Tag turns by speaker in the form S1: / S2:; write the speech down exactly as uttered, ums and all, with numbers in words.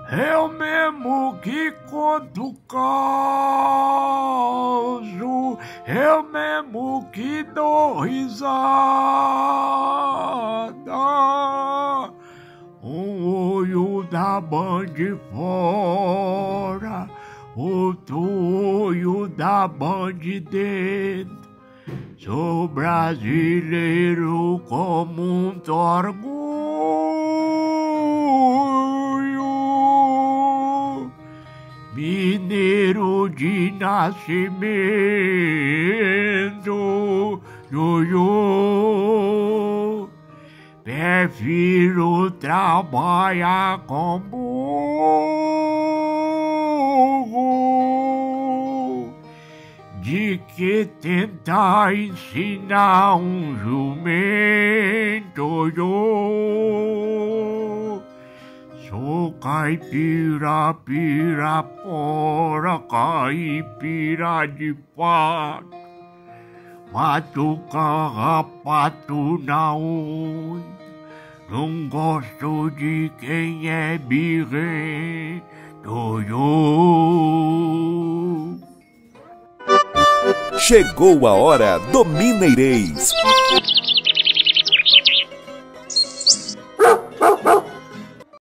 S1: Eu mesmo que conto o caso, eu mesmo que dou risada. Um olho da Band fora, outro olho da Band dentro. Sou brasileiro com muito orgulho, mineiro de nascimento, ioiô. Prefiro trabalhar com burro de que tentar ensinar um jumento, yo. Sou caipira, pirapora, caipira de fato, mato carrapato na unha, não gosto de quem é birrento, yo.
S2: Chegou a hora do Mineirês.